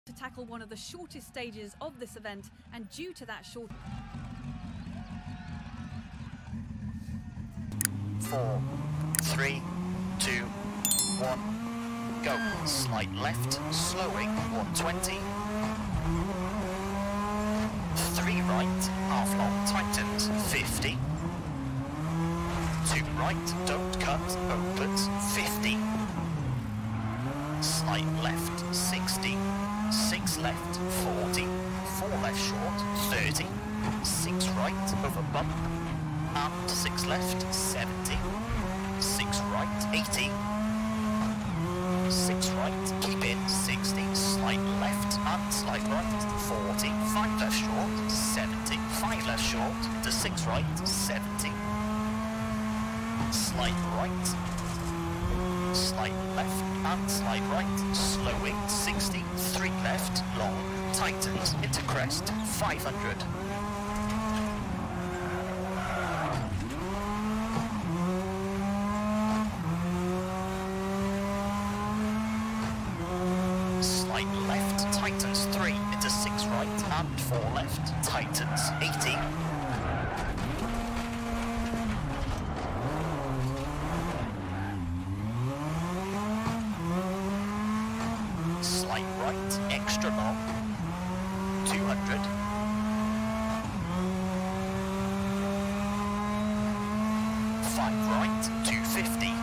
to tackle one of the shortest stages of this event, and due to that short... 4, 3, 2, 1, go. Slight left, slowing, 120. 3 right, half long, tightens, 50. 2 right, don't cut, opens, 50. Slight left, 60. 6 left, 40. 4 left short, 30. 6 right, over bump. And 6 left, 70. 6 right, 80. 6 right, keep in, 60. Slight left and slight right, 40. 5 left short, 70. 5 left short, to 6 right, 70. Slight right. Slight left and slight right, slowing, 60, 3 left, long, tightens, into crest, 500. Slight left, tightens, 3, into 6 right, and 4 left, tightens, 80. Slight right, extra long, 200. Five right, 250.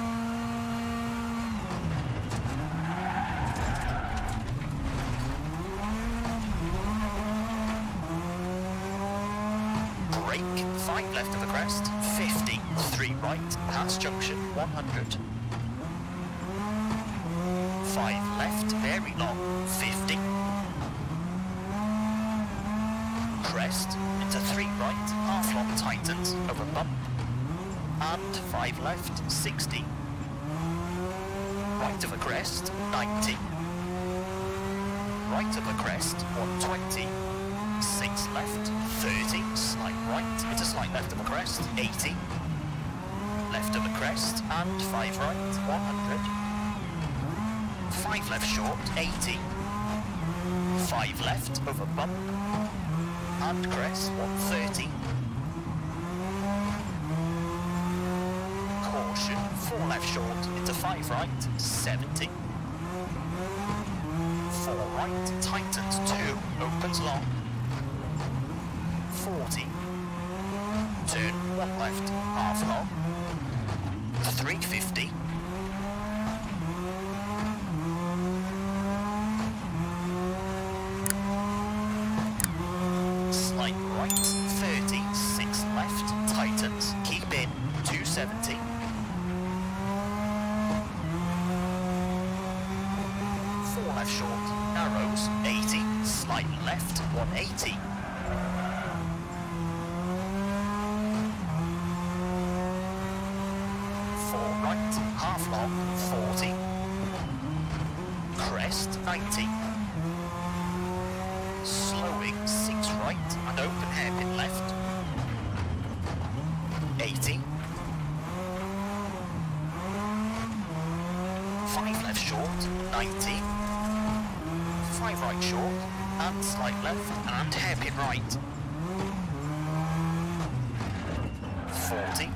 Brake, 5 left of the crest, 50. 3 right, pass junction, 100. 5 left, very long, 50. Crest, into 3 right, half long, tightens, over bump. And 5 left, 60. Right of a crest, 90. Right of a crest, 120. 6 left, 30. Slight right, into slight left of a crest, 80. Left of a crest, and 5 right, 100. 5 left short, 80. 5 left, over bump. And crest, 130. Caution, 4 left short, into 5 right, 70. 4 right, tightens, 2, opens long. 40. Turn, 1 left, half long. 350. Slight right, 30, 6 left, tightens, keep in, 270. 4 left short, narrows, 80, slight left, 180. 4 right, half long, 40. Crest, 90. Slowing, 6 right and open hairpin left. 80. 5 left short, 90. 5 right short, and slight left, and hairpin right. 40.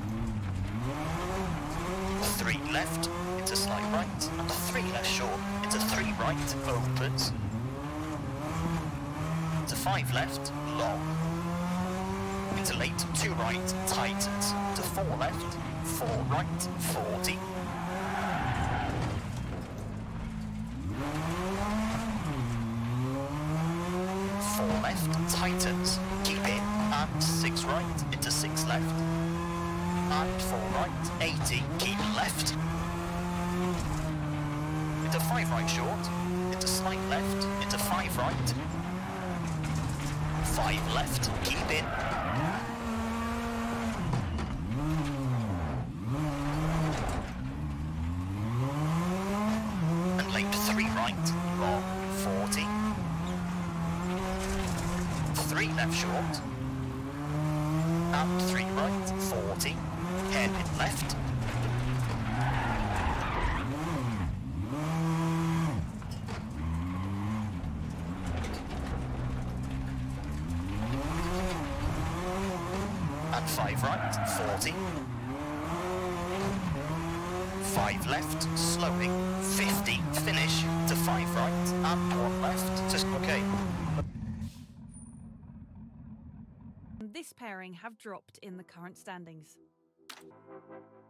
3 left, into slight right, and 3 left short, into 3 right, opens. To 5 left, long. Into late, 2 right, tightens. To 4 left, 4 right, 40. 4 left, tightens. Keep in, and 6 right, into 6 left. And 4 right, 80, keep left. Into 5 right short, into slight left, into 5 right. 5 left, keep in. And late 3 right, long, 40. 3 left short. And 3 right, 40. Hairpin left. and 5 right, 40. 5 left, slowing, 50, finish to 5 right, and 1 left, just okay. This pairing have dropped in the current standings.